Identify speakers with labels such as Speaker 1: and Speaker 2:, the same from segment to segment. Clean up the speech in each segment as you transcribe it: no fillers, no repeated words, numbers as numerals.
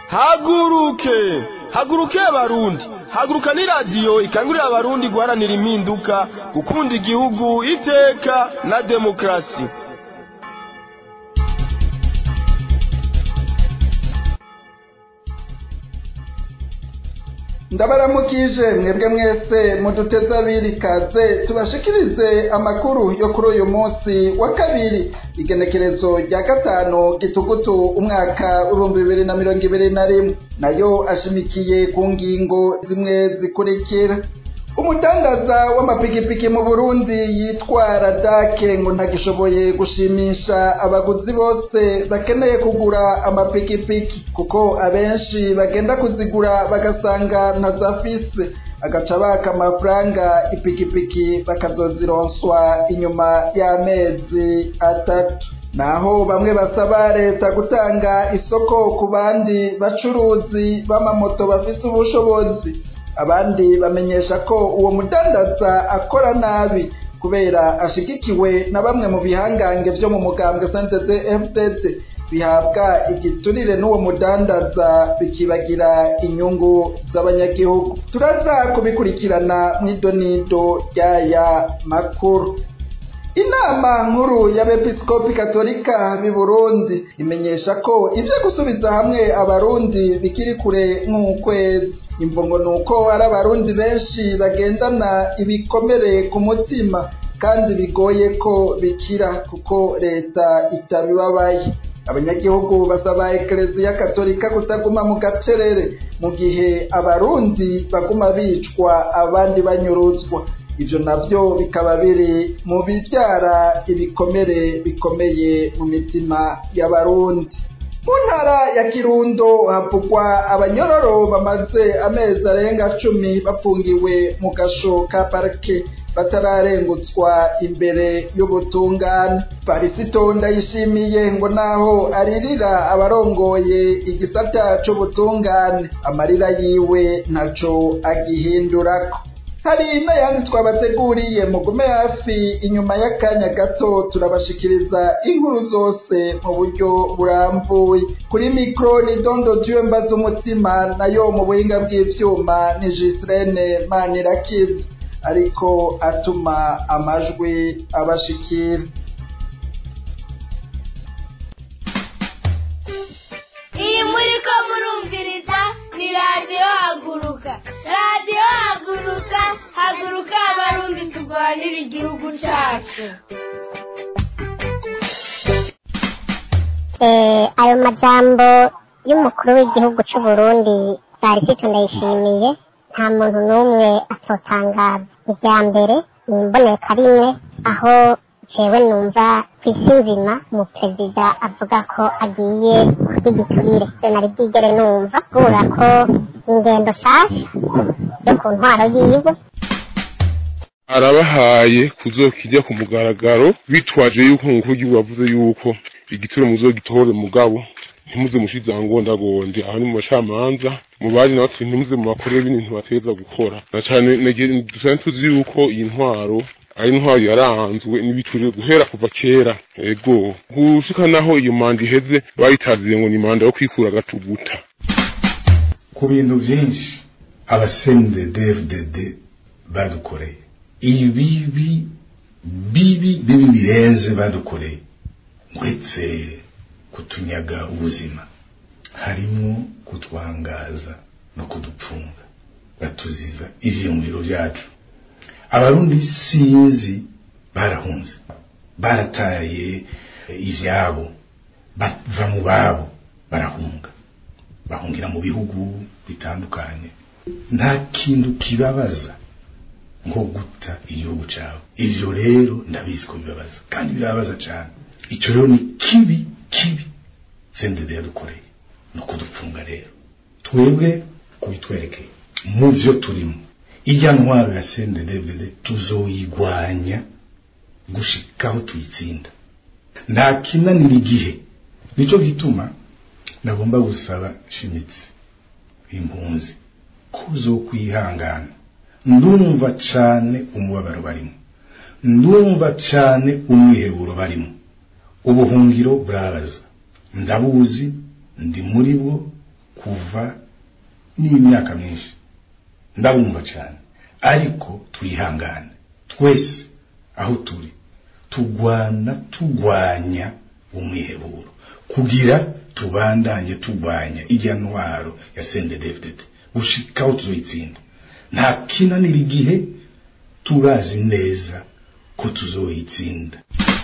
Speaker 1: haguruke haguruke abarundi haguruka ni radiyo ikangurira abarundi guharanira impinduka gukunda igihugu iteka na demokarasi.
Speaker 2: ndabaramukije mwebwe mwese muduteze abiri kaze tubashikirize amakuru yo kuri uyu munsi wa kabiri igenekerezo rya gatanu gitugutu umwaka w'ibihumbi 2021 nayo ashimikiye ku ngingo zimwe zikurikira. Umudandaza w'amapikipiki mu Burundi yitwa Radake ngo ntagishoboye gushimisha abaguzi bose bakeneye kugura amapikipiki kuko abenshi bagenda kuzigura bagasanga ntazafise agaca baka amafaranga ipikipiki bakazozironswa inyuma y'amezi 3. Naho bamwe basaba leta gutanga isoko ku bandi bacuruzi b'amamoto bafise ubushobozi. Abandi bamenyesha ko uwo mudandaza akora nabi kubera ashigikiwe na bamwe mu bihangange vyo mu mugambwe CNDD-FDD bihabwa igiturire n'uwo mudandaza bikibagira inyungu z'abanyagihugu. Turaza kubikurikirana mw'idonido ry'aya makuru. Inama nkuru y'abepiskopi katolika b'i Burundi imenyesha ko ivyo gusubiza hamwe abarundi bikiri kure nk'ukwezi. Imvo ngo nuko ari abarundi benshi bagendana ibikomere ku mutima kandi bigoye ko bikira kuko leta itabibabaye. Abanyagihugu basaba Eklezia Katolika kutaguma mu gacerere mu gihe abarundi baguma bicwa abandi banyuruzwa. Ivyo navyo bikaba biri mu bivyara ibikomere bikomeye mu mitima y'abarundi. Mu ntara ya Kirundo havugwa abanyororo bamaze amezi arenga 10 bafungiwe mu gasho ka parke batararengutswa imbere y'ubutungane. Parisito Ndayishimiye ngo naho aririra abarongoye igisata c'ubutungane amarira yiwe ntaco agihindurako. Hari n'ayandi twabateguriye mugume hafi, inyuma y'akanya gato turabashikiriza inkuru zose mu buryo burambuye. Kuri mikro ni Dondo Dieu mbaza umutima, nayo mu buhinga bw'ivyuma ni Gislene Manirakiza ariko atuma amajwi abashikira.
Speaker 3: Iyi muriko murumviriza ni radiyo Haguruka. Radiyo Haguruka, haguruka abarundi turwanira igihugu cyacu.
Speaker 4: Ayo majambo y'umukuru w'igihugu cy'u Burundi Parisito Ndayishimiye nta muntu n'umwe atotangaza. Irya mbere ni imboneka rimwe aho jewe numva kw'isi nzima umuperezida avuga ko agiye kugigiturire. Nari bwigere numva kubura ko ingendo shasha yo ku ntwaro yiwe
Speaker 5: arabahaye kuzokijya ku mugaragaro bitwaje yuko umukuru w'igihugu yavuze yuko igituro muzogitore mugabo ntimuze mushize angondagonde aho ni mu bacamanza mu bari natwe ntimuze mu bakorera ibintu bateza gukora na cyane dusanzwe tuzi yuko iyi ntwaro ari intwaro yaranzwe n'ibiturire guhera kuva kera. Ego gushika naho iyo manda iheze bayitaziye ngo ni manda yo kwikura gatuguta
Speaker 6: ku bintu byinshi CNDD-FDD badukoreye. Bibi birenze badukoreye ndetse kutunyaga ubuzima, harimo kutwangaza no kudupfunga batuziza ivyiyumviro byacu. Abarundi sinzi barahunze, barataye ivyabo, bava mu babo, bahungira mu bihugu bitandukanye. Nta kintu kibabaza nko guta igihugu cyawe. Ivyo rero ndabizi ko bibabaza kandi birababaza cyane. Ico rero ni kibi CNDD yadukoreye no kudupfunga. Rero twebwe kubitwerekeye mu vyo turimo, ijya ntwaro ya CNDD tuzoyigwanya gushikaho tuyitsinda. Nta kinanira igihe. Nico gituma nagomba gusaba shimitsi impunzi kuzo kwihangana. Ndumva cane umubabaro barimo, ndumva cane umwiheburo barimo. Ubuhungiro burabaza, ndabuzi, ndi muri bwo kuva n'imyaka myinshi ndabumva cyane ariko twihangane twese aho turi tugwanya umwiheburo kugira tubandanye tugwanya ijya ntwaro ya CNDD-FDD ushikaho tuzoyitsinda nta kinanira igihe turazi neza ko tuzoyitsinda.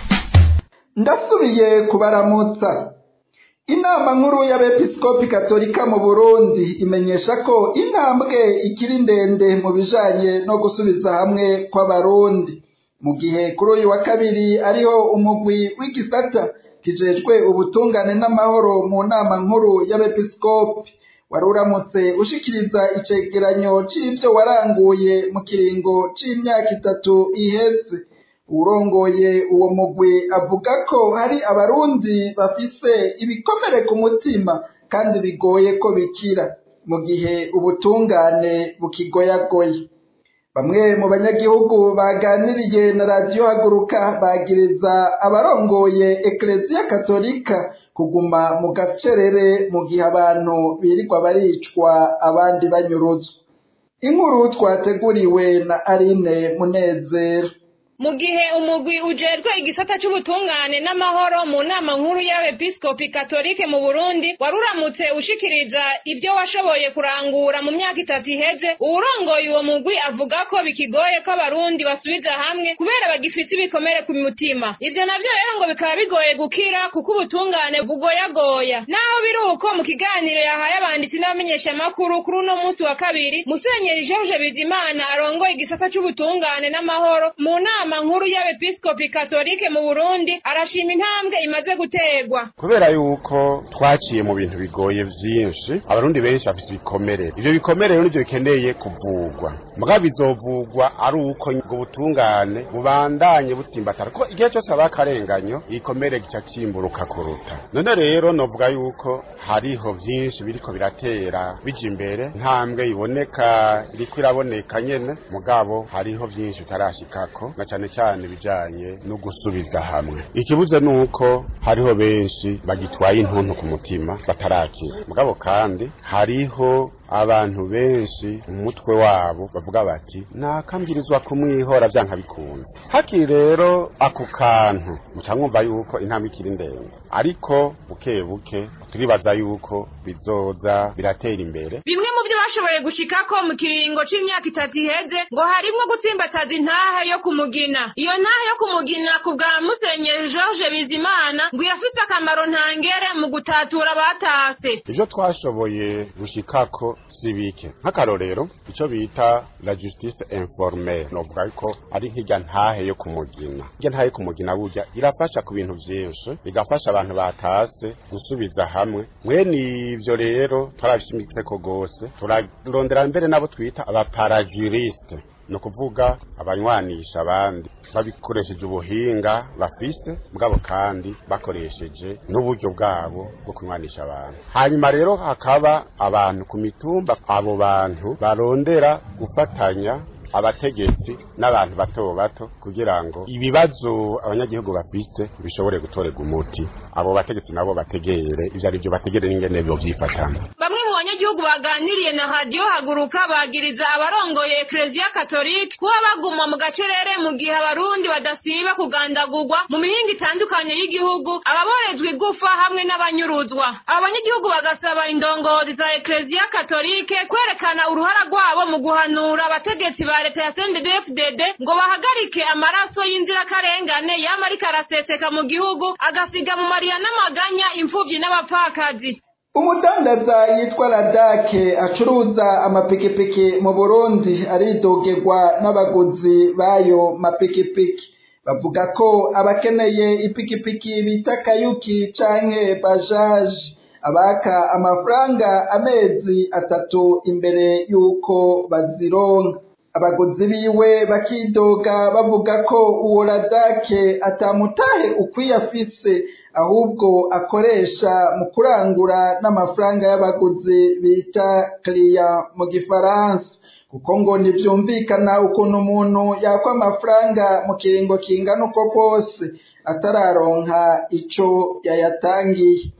Speaker 2: Ndasubiye kubaramutsa. Inama nkuru y'abepiskopi katolika mu Burundi imenyesha ko intambwe ikiri ndende mu bijanye no gusubiza hamwe kw'abarundi mu gihe kuri uyu wa kabiri ariho umugwi w'igisata kijejwe ubutungane n'amahoro mu nama nkuru y'abepiskopi waruramutse ushikiriza icegeranyo c'ivyo waranguye mu kiringo c'imyaka 3 iheze. Urongoye uwo mugwi avuga ko hari abarundi bafise ibikomere ku mutima kandi bigoye ko bikira mu gihe ubutungane bukigoyagoye. Bamwe mu banyagihugu baganiriye na Radio Haguruka bagiriza abarongoye Eklezia Katolika kuguma mu gacerere mu gihe abantu birirwa baricwa abandi banyuruzwa. Inkuru twateguriwe na Aline Munezero.
Speaker 7: Mu gihe umugwi ujejwe igisata c'ubutungane n'amahoro mu nama nkuru y'abepiskopi katolike mu Burundi waruramutse ushikiriza ibyo washoboye kurangura mu myaka 3 iheze, urongoye uwo mugwi avuga ko bikigoye ko abarundi basubiza hamwe kubera bagifise ibikomere ku mutima. Ivyo navyo rero ngo bikaba bigoye gukira kuko ubutungane bugoyagoya. Naho biruko mu kiganiro yahaye abanditsi n'abamenyesha makuru kuri uno munsi wa kabiri, Musenyeri George Bizimana arongoye igisata c'ubutungane n'amahoro mu nkuru y'abepiskopi katolike mu Burundi arashima intambwe imaze gutegwa
Speaker 8: kubera yuko twaciye mu bintu bigoye vyinshi. Abarundi benshi bafise ibikomere, ivyo bikomere rero nivyo bikeneye kuvugwa, mugabo bizovugwa ari uko ngo butungane bubandanye butsimbatara ko igihe cyose abakarenganyo ikomere gica kimburuka kuruta. None rero novuga yuko hariho vyinshi biriko biratera bija imbere, ntambwe iboneka iriko iraboneka nyene, mugabo hariho vyinshi bitarashikako cyane bijanye no gusubiza hamwe. Ikibuze nuko hariho benshi bagitwaye intuntu ku mutima batarakira, mugabo kandi hariho abantu benshi umutwe wabo bavuga bati nakambirizwa kumwihora byanka bikunze. Hakiri rero ako kantu mutamwumva yuko intambwe ikiri ndende, ariko buke buke turibaza yuko bizoza biratera imbere.
Speaker 7: Bimwe mu byo bashoboye gushikako mu kiringo c'imyaka 3 iheze ngo harimwo gutsimbataza intahe yo kumugina. Iyo ntahe yo kumugina ku bwa Musenyeri George Bizimana ngo irafise akamaro ntangere mu gutatura batase.
Speaker 8: Ivyo twashoboye gushikako sibike nk'akarorero ico bita la justice informelle, novuga ko ari nk'ijya ntahe yo kumugina. Ijya ntahe yo kumugina burya irafasha ku bintu vyinshi, igafasha abantu batase gusubiza hamwe. Mwene ivyo rero twarabishimiteko gose, turarondera mbere nabo twita abaparajuriste, no kuvuga abanywanisha abandi babikoresheje ubuhinga bafise, mugabo kandi bakoresheje n'uburyo bwabo bwo kunywanisha abantu. Hanyuma rero hakaba abantu ku mitumba, abo bantu barondera gufatanya abategetsi n'abantu bato bato kugira ngo ibibazo abanyagihugu bafise bishobore gutorega umuti. Abo bategetsi nabo bategere ivyo ari byo bategere n'ingene byo vyifatana.
Speaker 7: Bamwe mu banyagihugu baganiriye na Radio Haguruka bagiriza abarongoye Eklezia Katolika kuba baguma mu gacerere mu gihe abarundi badasiba kugandagurwa mu mihingo itandukanye y'igihugu, ababorezwe igufa hamwe n'abanyuruzwa. Abanyagihugu bagasaba indongozi za Eklezia Katolika kwerekana uruhara rwabo mu guhanura abategetsi ba leta ya CNDD-FDD ngo bahagarike amaraso y'inzirakarengane yamarika araseseka mu gihugu agasiga mu mariya n'amaganya imfuvyi n'abapfakazi.
Speaker 2: Umudandaza yitwa Ladake acuruza amapikipiki mu Burundi aridogerwa n'abaguzi bayo mapikipiki. Bavuga ko abakeneye ipikipiki bita Kayuki canke Bajaji abaka amafaranga amezi 3 imbere yuko bazironka. Abaguzi biwe bakidoga bavuga ko uwo Ladake atamutahe ukwiyafise, ahubwo akoresha mu kurangura n'amafaranga y'abaguzi bita client mu Gifaransa, kuko ngo ntivyumvikana ukuntu umuntu yakwa amafaranga mu kiringo kingana uko kose atararonka ico yayatangiye.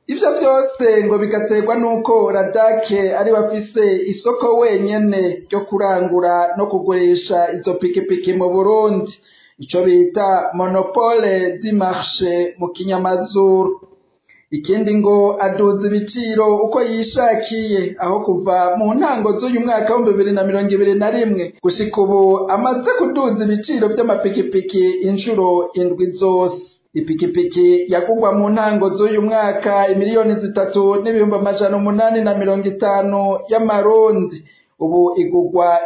Speaker 2: ivyo byose ngo bigaterwa nuko Radake ari bafise isoko wenyene ryo kurangura no kugurisha izo pikipiki mu Burundi, ico bita monopole du marché mu kinyamazuru. Ikindi ngo aduza ibiciro uko yishakiye, aho kuva mu ntango z'uyu mwaka wa 2021 gushika ubu amaze kuduza ibiciro vy'amapikipiki inshuro 7 zose. Ipikipiki yagugwa mu ntango z'uyu mwaka 3,850,000 y'amarundi, ubu igugwa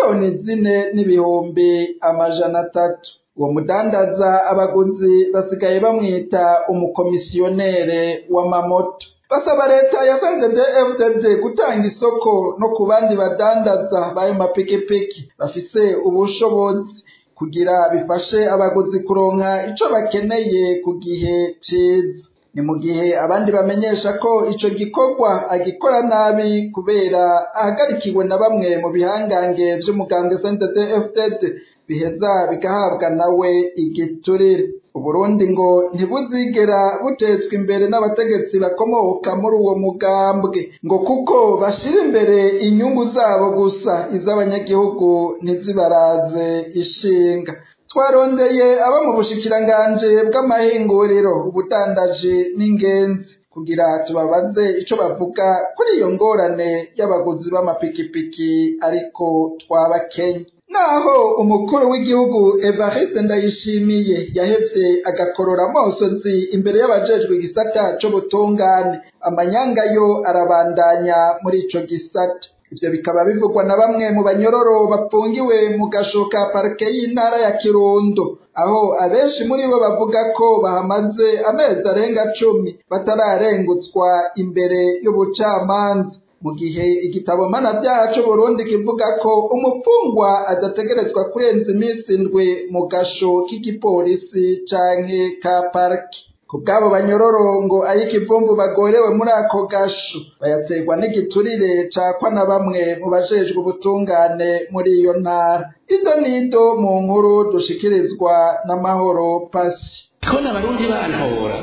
Speaker 2: 4,4,300,000. Uwo mudandaza abaguzi basigaye bamwita umukomisiyonere w'amamoto. Basaba leta ya CNDD-FDD gutanga isoko no ku bandi badandaza bayo mapikipiki bafise ubushobozi kugira bifashe abaguzi kuronka ico bakeneye ku gihe ciza. Ni mu gihe abandi bamenyesha ko ico gikorwa agikora nabi kubera ahagarikiwe na bamwe mu bihangange vy'umugambwe CNDD-FDD biheza bigahabwa nawe igiturire. Uburundi ngo ntibuzigera butezwa imbere n'abategetsi bakomoka muri uwo mugambwe, ngo kuko bashira imbere inyungu zabo gusa, iz'abanyagihugu ntizibaraze ishinga. Twarondeye aba mu bushikiranganje bw'amahinguriro, ubudandaji n'ingenzi kugira tubabaze ico bavuga kuri iyo ngorane y'abaguzi b'amapikipiki, ariko twabakenye. Naho umukuru w'igihugu Evariste Ndayishimiye yahevye agakorora amosozi imbere y'abajejwe igisata c'ubutungane, amanyanga yo arabandanya muri ico gisata. Ivyo bikaba bivugwa na bamwe mu banyororo bafungiwe mu gasho ka parike y'intara ya Kirundo, aho abenshi muri bo bavuga ko bahamaze amezi arenga 10 batararengutswa imbere y'ubucamanza, mu gihe igitabo mpanavyaha c'Uburundi kivuga ko umupfungwa adategerezwa kurenza iminsi 7 mu gasho k'igipolisi canke ka parike. Kubwabo banyororo ngo ayikivumvu bagorewe muri ako gasho bayaterwa n'igiturire cakwa na bamwe mu bajejwe ubutungane muri iyo ntara. Ido nido mu nkuru dushikirizwa n'Amahoro Pasi.
Speaker 9: Kona abarundi bantora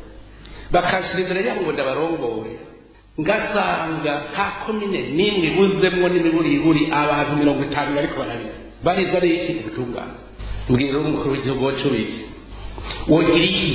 Speaker 9: bakashira imbere yabo ngo ndabarongoye, ngasanga nta komine nimwe buzemwo n'imiburiburi abantu 50 bariko bararira barizwa n'iki ubutungane. Mbwira umukuru w'igihugu wacu biki wogira iki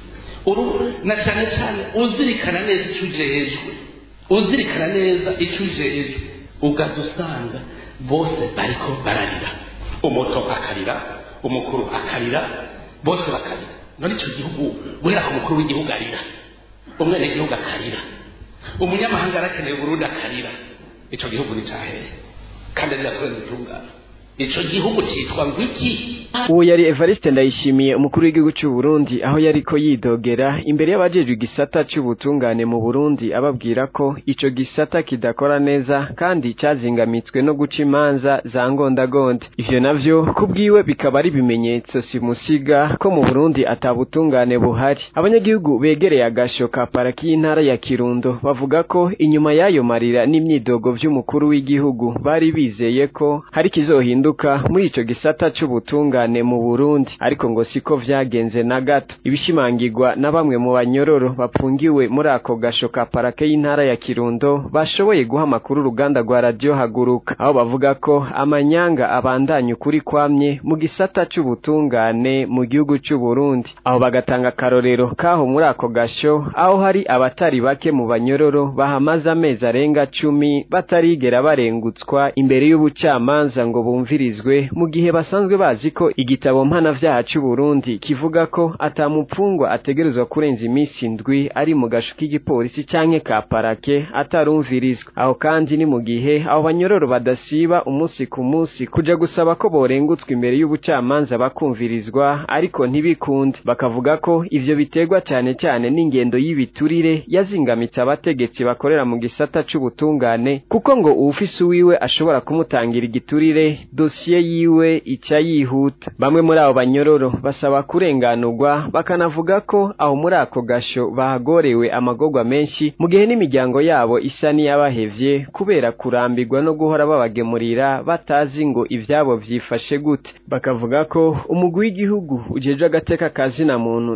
Speaker 9: na cyane cyane uzirikana neza icyo ujejwe, uzirikana neza icyo ujejwe, ugaza usanga bose bariko bararira, umuto akarira, umukuru akarira, bose bakarira. None icyo gihugu guhera ku mukuru w'igihugu arira, umwene gihugu akarira, umunyamahanga arakeneye Burundi akarira, icyo gihugu ni cyahere kandi ndakorera ubutungane. Ico gihugu citwa ngwiki.
Speaker 10: Uwo yari Evariste Ndayishimiye umukuru w'igihugu cy'u Burundi, aho yariko yidogera imbere y'abajejwe igisata cy'ubutungane mu Burundi, ababwira ko ico gisata kidakora neza kandi cyazingamitswe no guca imanza za ngondagonde. Ivyo navyo kubwiwe bikaba ari bimenyetso simusiga ko mu Burundi atabutungane buhari. Abanyagihugu begereye agasho ka pariki y'intara ya Kirundo bavuga ko inyuma y'ayo marira n'imyidogo vy'umukuru w'igihugu bari bizeye ko hari kizohinduka muri ico gisata c'ubutungane mu Burundi, ariko ngo siko vyagenze na gato. Ibishimangirwa na bamwe mu banyororo bapungiwe muri ako gasho ka parake y'intara ya Kirundo bashoboye guha amakuru uruganda rwa Radio Haguruka, aho bavuga ko amanyanga abandanya ukuri kwamye mu gisata c'ubutungane mu gihugu c'u Burundi. Aho bagatanga karorero kaho muri ako gasho aho hari abatari bake mu banyororo bahamaze amezi arenga 10 batarigera barengutswa imbere y'ubucamanza ngo bumvirizwe, mu gihe basanzwe bazi ko igitabo mpanavyaha c'u Burundi kivuga ko atamupfungwa ategerezwa kurenza iminsi 7 ari mu gasho k'igipolisi canke ka parake atarumvirizwa. Aho kandi ni mu gihe abo banyororo badasiba umunsi ku munsi kuja gusaba ko borengutswa imbere y'ubucamanza bakumvirizwa, ariko ntibikunde. Bakavuga ko ivyo biterwa cyane cyane n'ingendo y'ibiturire yazingamitse abategetsi bakorera mu gisata c'ubutungane, kuko ngo uwufise uwiwe ashobora kumutangira igiturire dosiye yiwe ica yihuta. Bamwe muri abo banyororo basaba kurenganurwa, bakanavuga ko aho muri ako gasho bahagorewe amagorwa menshi mu gihe n'imiryango yabo isa n'iyabahevye kubera kurambirwa no guhora babagemurira batazi ngo ivyabo vyifashe gute. Bakavuga ko umugwi w'igihugu ujejwe agateka kazina muntu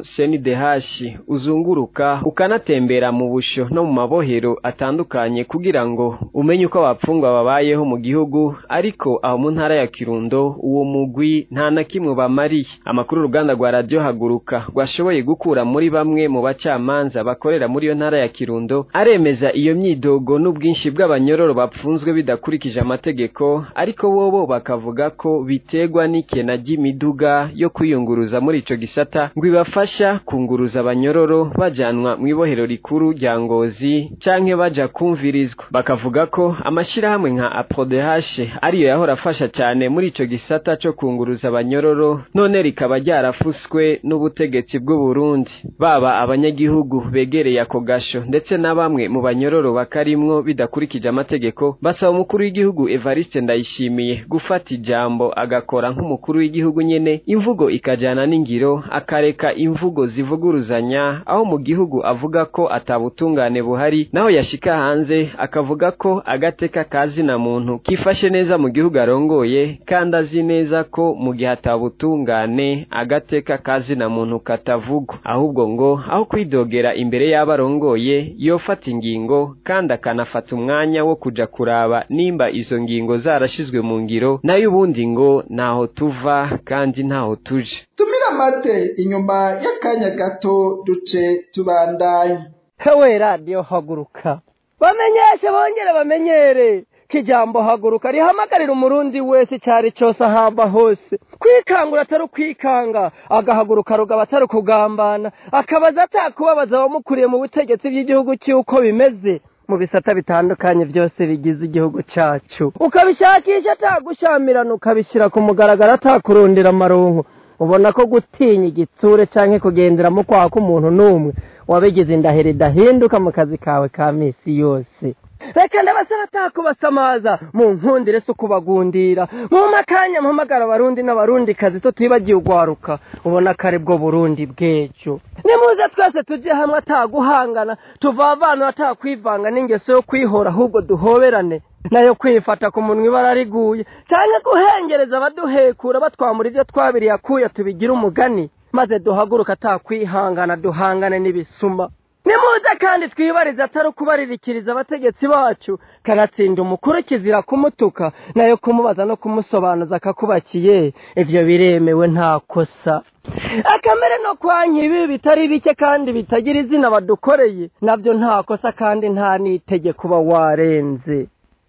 Speaker 10: CNDH uzunguruka ukanatembera mu busho no mu mabohero atandukanye kugira ngo umenye uko abapfungwa babayeho mu gihugu, ariko aho mu ntara ya Kirundo uwo mugwi nta na kimwe bamariye. Amakuru uruganda rwa Radio Haguruka rwashoboye gukura muri bamwe mu bacamanza bakorera muri iyo ntara ya Kirundo aremeza iyo myidogo n'ubwinshi bw'abanyororo bapfunzwe bidakurikije amategeko, ariko bobo bakavuga ko bitegwa n'ikena ry'imiduga yo kwiyunguruza muri ico gisata ngo ibafasha kunguruza abanyororo bajanwa mu ibohero rikuru rya Ngozi canke baja kumvirizwa. Bakavuga ko amashirahamwe nka APRODH ariyo yahora afasha cyane muri ico gisata cyo kunguruza abanyororo, none rikaba ryarafuswe n'ubutegetsi bw'u Burundi. Baba abanyagihugu begereye ako gasho ndetse na bamwe mu banyororo bakarimwo bidakurikije amategeko basaba umukuru w'igihugu Evariste Ndayishimiye gufata ijambo agakora nk'umukuru w'igihugu nyene, imvugo ikajana n'ingiro, akareka imvugo zivuguruzanya aho mu gihugu avuga ko atabutungane buhari, naho yashika hanze akavuga ko agateka kazina muntu kifashe neza mu gihugu arongoye, kandi azi neza ko mu gihe atabutungane agateka kazina muntu katavugwa, ahubwo ngo aho kwidogera imbere y'abarongoye yofata ingingo kandi akanafata umwanya wo kuja kuraba nimba izo ngingo zarashizwe mu ngiro, nayo ubundi ngo naho tuva kandi ntaho tuje.
Speaker 2: Tumira mate inyuma y'akanya gato duce tubandanye.
Speaker 11: Hewe Radio Haguruka bamenyeshe bongere bamenyere kijambo haguruka rihamagarira umurundi wese cyari cyose ahamba hose kwikangura atari kwikanga, agahaguruka rugaba atari kugambana, akabaza atakubabaza abamukuriye mu butegetsi bw'igihugu cy'uko bimeze mu bisata bitandukanye byose bigize igihugu cyacu, ukabishakisha atagushamirana, ukabishyira ku mugaragaro atakurondera amaronko. Ubona ko gutinya igitsure canke kugendera mu kwa k'umuntu numwe wabigize indahiro idahinduka mu kazi kawe ka misi yose. Reka ndabasaba atakubasamaza mu nkundire so kubagundira mu makanya mpamagara abarundi n'abarundi kazi to twibagiye ugwaruka. Ubona kare bwo Burundi bwejo nimuze twese tuje hamwe ataguhangana, tuvavana atakwivanga n'ingeso yo kwihora, ahubwo duhoberane nayo kwifata ku munwa ibara riguye cyane guhengereza abaduhekura batwamura ibyo twabiri yakuye tubigira umugani, maze duhaguruka atakwihangana duhangane n'ibisuma. Nimuze kandi twibarize atari kubaririkiriza abategetsi bacu, kanatsinda umukuru kizira kumutuka nayo kumubaza no kumusobanuza akakubakiye, ivyo biremewe nta kosa. Akamere no kwanka ibi bitari bike kandi bitagira izina badukoreye navyo nta kosa kandi nta n'itegeko kuba warenze.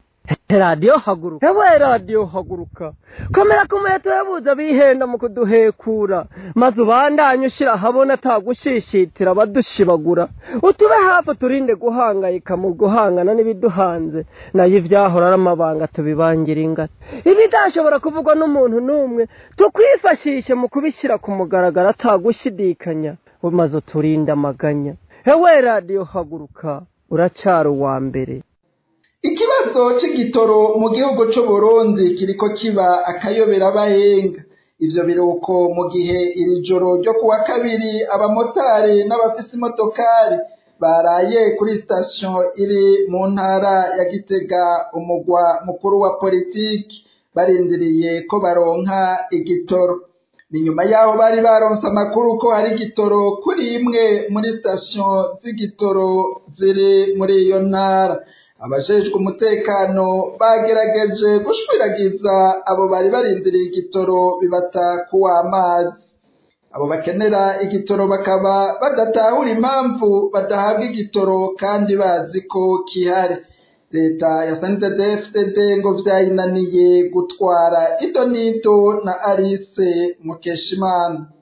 Speaker 11: Radio Haguruka, hewe Radio Haguruka komera kumuheto yabuza bihenda mu kuduhekura, maze ubandanye ushira habona atagushishitira badushibagura, utube hafi turinde guhangayika mu guhangana n'ibiduhanze, nayo ivyahora aramabanga tubibangira ingata, ibidashobora kuvugwa n'umuntu numwe tukwifashishe mu kubishyira ku mugaragaro atagushidikanya, maze turinde amaganya. Hewe Radio Haguruka uracara uwa mbere.
Speaker 2: Ikibazo c'igitoro mu gihugu c'u Burundi kiriko kiba akayobera abahenga. Ivyo biruko mu gihe iri joro ryo kuwa kabiri abamotari n'abafisi imodokari baraye kuri station iri mu ntara ya Gitega, umugwa mukuru wa politiki, barindiriye ko baronka igitoro. Ni nyuma yaho bari baronse amakuru ko hari igitoro kuri imwe muri station z'igitoro ziri muri iyo ntara. Abajejwe umutekano bagerageje gushwiragiza abo bari barindiriye igitoro bibata kuwa amazi. Abo bakenera igitoro bakaba badatahura impamvu badahabwa igitoro kandi bazi ko kihari. Leta ya CNDD-FDD ngo vyayinaniye gutwara idonito na Alice Mukeshimana.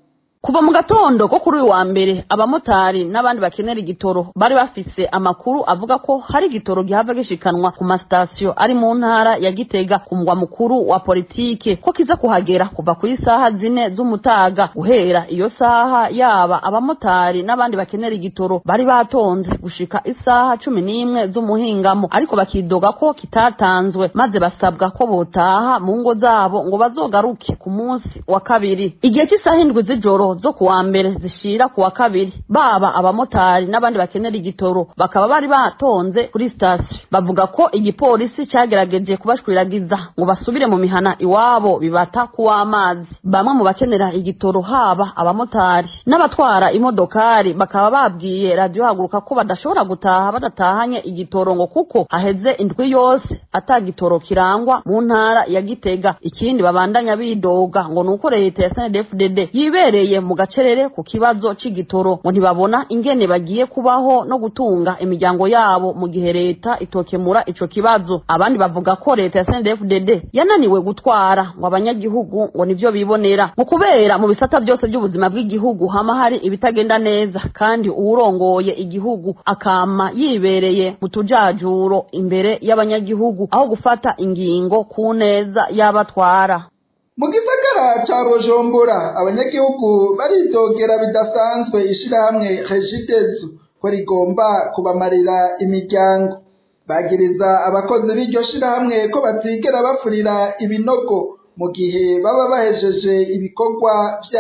Speaker 12: kuva mu gatondo ko kuri uyu wa mbere abamotari n'abandi bakenera igitoro bari bafise amakuru avuga ko hari igitoro gihava gishikanwa ku masitasiyo ari mu ntara ya Gitega ku mugwa mukuru wa politike ko kiza kuhagera kuva kuri saha 4 z'umutaga. Guhera iyo saha yaba abamotari n'abandi bakenera igitoro bari batonze gushika isaha 11 z'umuhingamo, ariko bakidoga ko kitatanzwe maze basabwa ko botaha mu ngo zabo ngo bazogaruke ku munsi wa kabiri. Igihe cy'isaha 7 z'ijoro zo kuwa mbere zishira kuwa kabiri, baba abamotari n'abandi bakenera igitoro bakaba bari batonze kuri station. Bavuga ko igipolisi cyagerageje kubashwiragiza ngo basubire mu mihana iwabo bibata kuwa amazi. Bamwe mu bakenera igitoro haba abamotari n'abatwara imodokari bakaba babwiye radio Haguruka ko badashobora gutaha badatahanye igitoro ngo kuko haheze indwi yose atagitoro kirangwa mu ntara ya Gitega. Ikindi babandanya bidoga ngo nuko leta ya SNDD-FDD yibereye mu gacerere ku kibazo c'igitoro ngo ntibabona ingene bagiye kubaho no gutunga imiryango yabo mu gihe leta itokemura ico kibazo. Abandi bavuga ko leta ya SNDD-FDD yananiwe gutwara ngo abanyagihugu ngo nivyo bibonera ngo kubera mu bisata byose by'ubuzima bw'igihugu hama hari ibitagenda neza, kandi uwurongoye igihugu akama yibereye mu tujajuro imbere y'abanyagihugu aho gufata ingingo ku neza y'abatwara.
Speaker 2: Mu gisagara ca Bujumbura abanyagihugu baridogera bidasanzwe ishirahamwe Regidezo ko rigomba kubamarira imiryango. Bagiriza abakozi b'iryo shirahamwe ko batigera bafurira ibinogo mu gihe baba bahejeje ibikorwa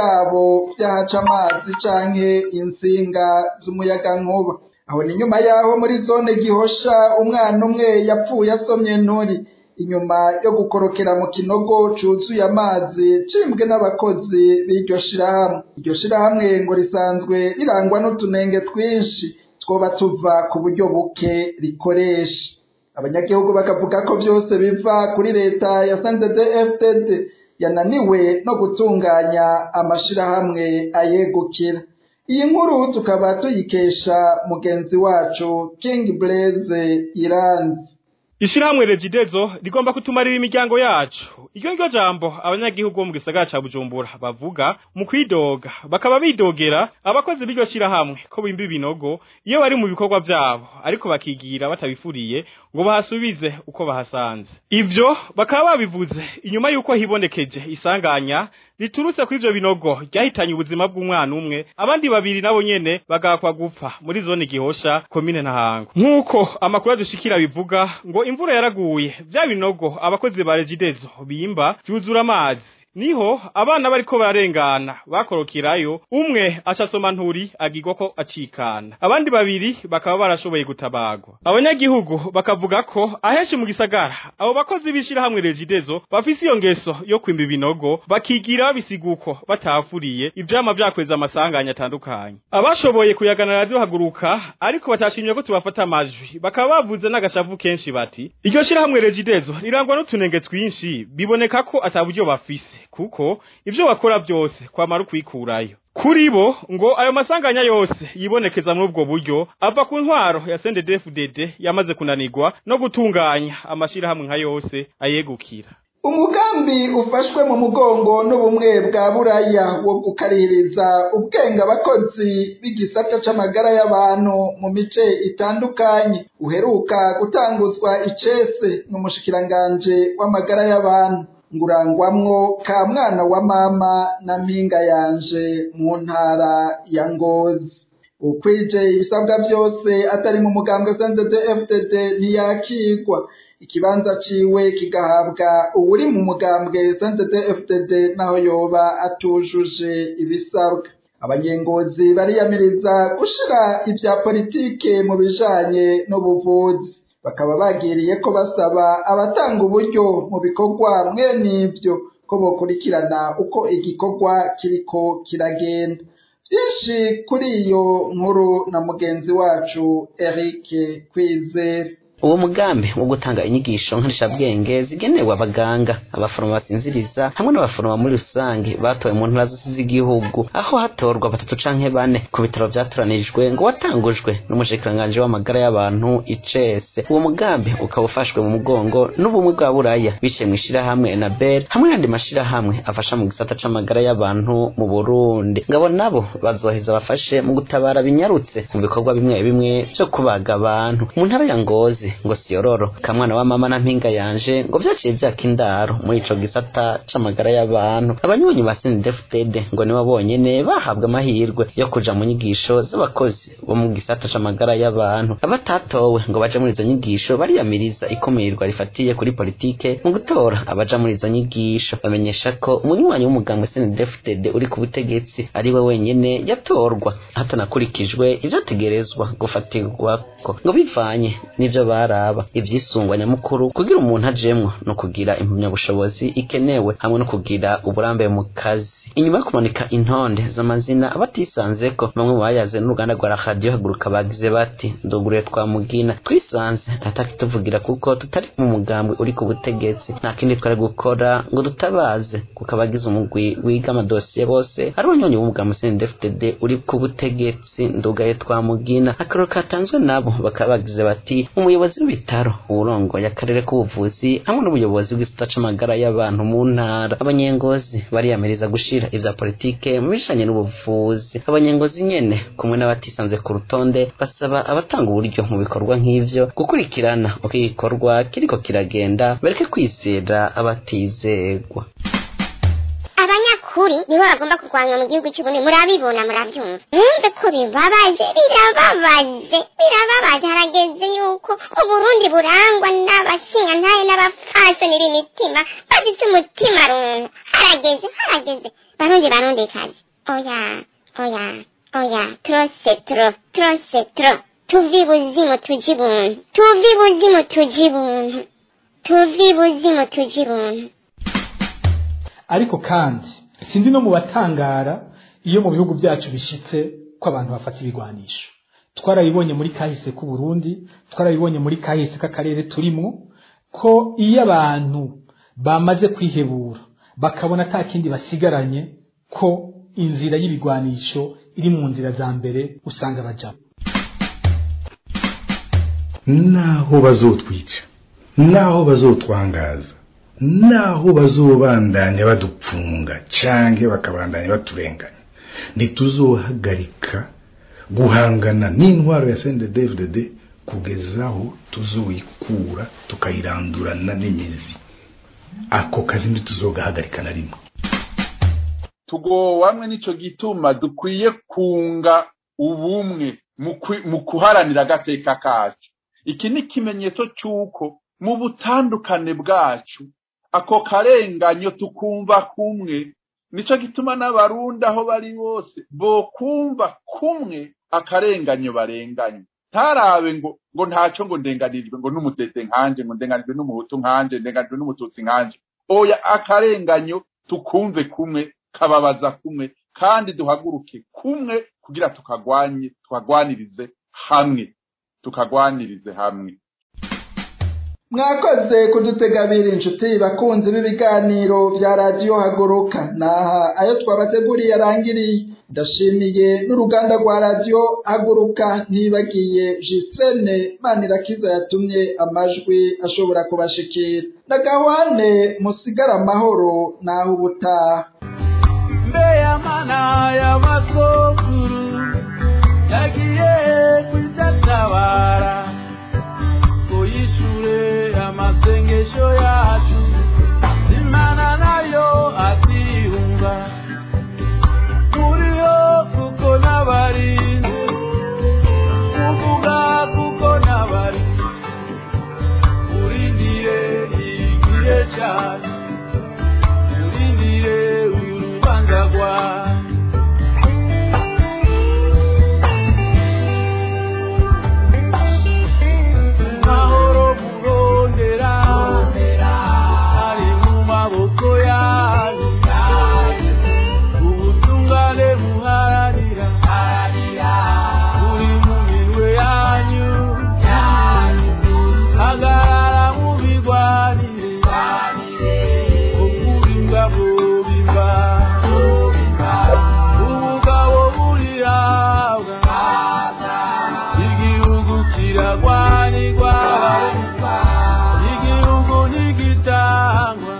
Speaker 2: vyabo vyahaca amazi canke insinga z'umuyagankuba. Aho ni nyuma yaho muri zone Gihosha umwana umwe yapfuye asomye nturi inyuma yo gukorokera mu kinogo cuzuye amazi cimbwe n'abakozi b'iryo shirahamwe. Iryo shirahamwe ngo risanzwe rirangwa n'utunenge twinshi twoba tuva ku buryo buke rikoresha. Abanyagihugu bakavuga ko byose biva kuri leta ya SNDD-FDD yananiwe no gutunganya amashirahamwe ayegukira. Iyi nkuru tukaba tuyikesha mugenzi wacu King Blaze Iranzi.
Speaker 13: Ishirahamwe Regidezo rigomba kutumarira imiryango yacu. Iryo ngyo jambo abanyagihugu bo mu gisagara ca Bujumbura bavuga mu kwidoga, bakaba bidogera abakozi b'iryo shirahamwe ko bimba ibinogo iyo bari mu bikorwa vyabo, ariko bakigira batabifuriye ngo bahasubize uko bahasanze. Ivyo bakaba babivuze inyuma yuko hibonekeje isanganya riturutse kuri ivyo binogo ryahitanye ubuzima bw'umwana umwe, abandi babiri nabo nyene bagakwa gupfa muri zone Gihosha komine Ntahango. Nkuko amakuru azishikira bivuga ngo imvura yaraguye, vya binogo abakozi ba Regidezo bimba vyuzura amazi. Niho abana bariko bararengana bakorokirayo, umwe acasoma nturi agirwa ko acikana, abandi babiri bakaba barashoboye gutabagwa. Abanyagihugu bakavuga ko ahenshi mu gisagara abo bakozi bishira hamwe Regidezo bafise iyo ngeso yo kwimba ibinogo, bakigira babisiguko batafuriye ivyama vyakweza amasanganya atandukanye. Abashoboye kuyagana radio Haguruka ariko batashimye ko tubafata amajwi, bakaba bavuze n'agashavu kenshi bati iryo shira hamwe Regidezo rirangwa n'utunenge twinshi, biboneka ko ataburyo bafise kuko ivyo bakora byose kwamara kwikurayo. Kuri bo ngo ayo masanganya yose yibonekeza muri ubwo buryo ava ku ntwaro ya SNDD-FDD yamaze kunanirwa no gutunganya amashirahamwe nka yose ayegukira.
Speaker 2: Umugambi ufashwe mu mugongo n'ubumwe bwa Buraya wo gukarihiriza ubwenge abakozi b'igisata c'amagara y'abantu mu mice itandukanye uheruka gutanguzwa icese n'umushikiranganje w'amagara y'abantu ngurangwamwo ka mwana wa mama na mpinga yanje mu ntara ya Ngozi. Ukwije ibisabwa byose atari mu mugambwe SNDD-FDD ntiyakigwa, ikibanza ciwe kigahabwa uwuri mu mugambwe SNDD-FDD naho yoba atujuje ibisabwa. Abanyengozi bariyamiriza gushira ivya politike mu bijanye n'ubuvuzi, bakaba bagiriye ko basaba abatanga uburyo mu bikorwa mwenivyo ko bokurikirana uko igikorwa kiriko kiragenda. Vyinshi kuri iyo nkuru na mugenzi wacu Eric Kwizera.
Speaker 14: uwo mugambi wo gutanga inyigisho nkarishabwenge zigenewe abaganga abaforoma basinziriza hamwe n'abaforoma muri rusange batowe mu ntara zose z'igihugu aho hatorwa 3 canke 4 ku bitaro vyatoranijwe ngo watangujwe n'umushikiranganje w'amagara y'abantu icese. Uwo mugambi ukaba ufashwe mu mugongo n'ubumwe bwa Buraya biciye mu ishirahamwe Enabel hamwe n'andi mashirahamwe afasha mu gisata c'amagara y'abantu mu Burundi. Ngabo nabo bazoheza bafashe mu gutabara binyarutse mu bikorwa bimwe bimwe byo kubaga abantu mu ntara ya Ngozi ngo siyororo kamwana wa mama na mpinga yanje ngo vyaciye vyakindaro muri ico gisata c'amagara y'abantu. Abanywanyi ba CNDD-FDD ngo nibo bonyene bahabwa amahirwe yo kuja mu nyigisho z'abakozi bo mu gisata c'amagara y'abantu. Abatatowe ngo baje muri izo nyigisho bariyamiriza ikumirwa rifatiye kuri politike mu gutora abaja muri izo nyigisho. Bamenyesha ko umunywanyi w'umugambwe CNDD-FDD uri ku butegetsi ari we wenyene yatorwa hatanakurikijwe ivyategerezwa gufatirwako ngo bivanye n'ivyo baraba. Ivyisungwa nyamukuru kugira umuntu ajemwo no kugira impamyabushobozi ikenewe hamwe no kugira uburambe mu kazi. Inyuma yo kumanika intonde z'amazina abatisanzeko bamwe mu bayaze n'uruganda rwa Radio Haguruka bagize bati ndogure twamugina twisanze atakituvugira kuko tutari mu mugambwe uri ku butegetsi nta kindi twari gukora ngo dutabaze kuko abagize umugwi wiga amadosiye bose ari abanywanyi b'umugambwe CNDD-FDD uri ku butegetsi ndugaye twamugina. Akaroro katanzwe nabo bakaba bagize bati umuyobozi w'ibitaro urongoye akarere k'ubuvuzi hamwe n'ubuyobozi bw'isata c'amagara y'abantu mu ntara. Abanyengozi bariyamiriza gushira ivya politike mu bishanye n'ubuvuzi. Abanyengozi nyene kumwe n'abatisanze ku rutonde basaba abatanga uburyo mu bikorwa nk'ivyo gukurikirana uko igikorwa kiriko kiragenda bareke kwizera abatizegwa.
Speaker 4: Abanyakuri nibo bagomba kurwanywa mu gihugu cy'Uburundi murabibona murabyumva. Mwumve ko birababaje harageze yuko Uburundi burangwa n'abashinga ntaye n'abafasoni n'imitima bafite umutima runtu. Harageze barundi kazi. Oya trop tuvi buzimu tujibuntu.
Speaker 15: Ariko kandi sindi no mu batangara iyo mu bihugu byacu bishitse ko abantu bafata ibigwanisho. Twarabibonye muri kahise ku Burundi, twarabibonye muri kahise k'akarere turimo ko iyo abantu bamaze kwihebura bakabona atakindi basigaranye ko inzira y'ibigwanisho iri mu nzira za mbere usanga bajamo.
Speaker 6: Naho bazotwica, naho bazotwangaza, naho bazobandanya badupfunga canke bakabandanya baturenganya, ntituzohagarika guhangana n'intwaro ya CNDD-FDD kugezaho tuzoyikura tukayirandurana n'imizi. Ako kazi ntituzogahagarika na rimwe.
Speaker 16: Tugowamwe nico gituma dukwiye kunga ubumwe mu kuharanira agateka kacu. Iki ni kimenyetso cyuko mu butandukane bwacu ako karenganyo tukumva kumwe. Nico gituma n'abarundi aho bari bose bo kumva kumwe akarenganyo barenganye. Ntarabe ngo ntaco ngo ndenganirijwe ngo n'umutete nkanje ngo ndenganijwe n'umuhutu nkanje ndenganijwe n'umututsi nkanje. Oya akarenganyo tukumve kumwe kababaza kumwe kandi duhaguruke kumwe kugira tukagwanirize hamwe.
Speaker 2: Mwakoze kudutegabira inshuti bakunzi b'ibiganiro vya Radio Haguruka. Naha ayo twabateguriye arangiriye. Ndashimiye n'uruganda rwa Radio Haguruka ntibagiye Gislene Manirakiza yatumye amajwi ashobora kubashikira. Nagahwane musigara amahoro naho ubutaha.
Speaker 17: Mbeya mana ya masokuru yagiye kwitabara uyishure amasengesho yacu Imana nayo atihunga turiho kuko nabari kuvuga kuko nabari urindire igihe cyane urindire urubanza rwa kiragwanirwa igihugu ntigitangwa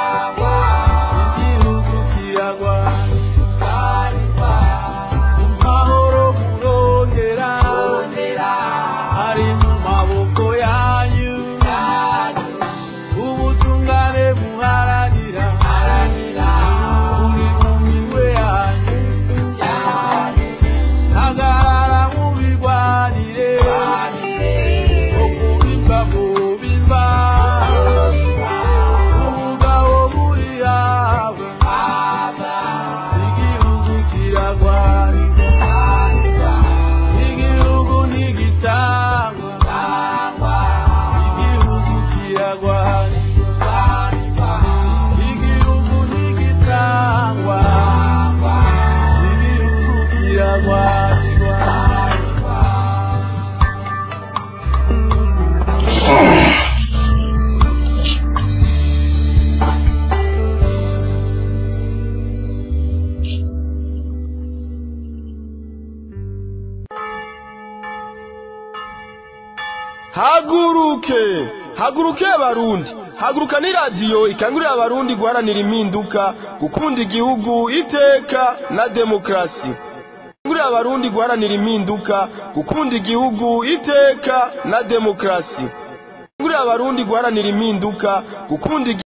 Speaker 17: igihugu kiragwanirwa amahoro murondera ari mu maboko yanyu ubutungane muharanira uri mu minwe yanyu hagarara mubirwanire okubimba mubimba ubugabo buri hawe igihugu kiragwanirwa igihugu ntigitangwa igihugu kiragwanirwa igihugu ntigitangwa igihugu kiragwanirwa.
Speaker 1: haguruke abarundi, haguruka ni radiyo ikangurira abarundi guharanira impinduka, gukunda igihugu, iteka na demokrasi. Ikangurira abarundi guharanira impinduka, gukunda igihugu, iteka na demokrasi. Ikangurira abarundi guharanira impinduka, gukunda